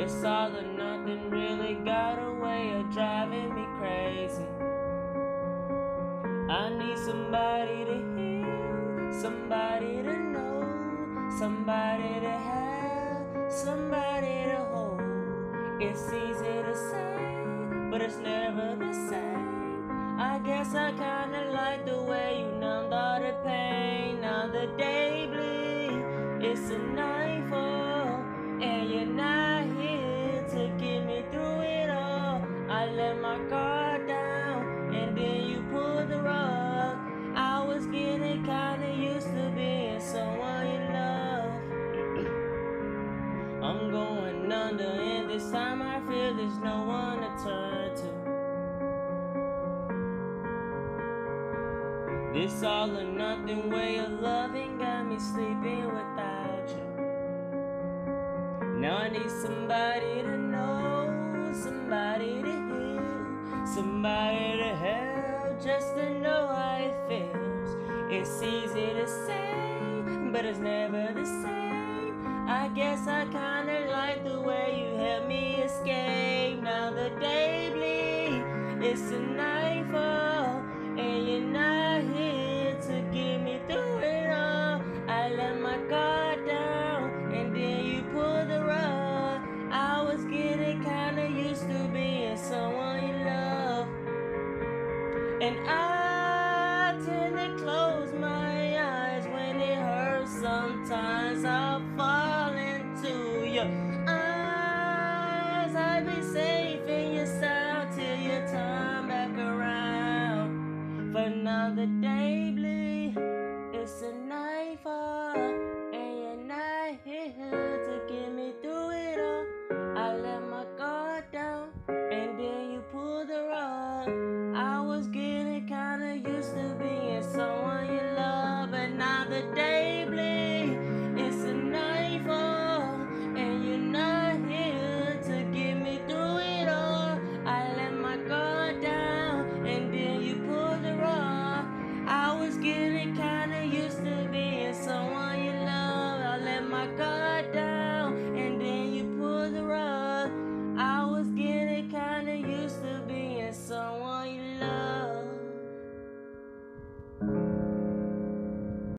This all or nothing really got a way of driving me crazy. I need somebody to hear, somebody to know, somebody to have, somebody to hold. It's easy to say, but it's never the same. I guess I kinda like the way you numbed all the pain. Now the day bleeds, it's a nightfall, and you're not here to get me through it all. I let my guard down, and then you pulled the rug. I was getting kinda used to being someone you love. I'm going under, and this time I feel there's no one to turn to. This all or nothing way of loving got me sleeping without you. Now I need somebody to know, somebody to heal, somebody to help, just to know how it feels. It's easy to say, but it's never the same. I guess I kinda like the way you helped me escape. Now the day bleeds, it's a nightfall, and you're not here to get me through it all. I let my guard down, and then you pulled the rug. I was getting kinda used to being someone you love, and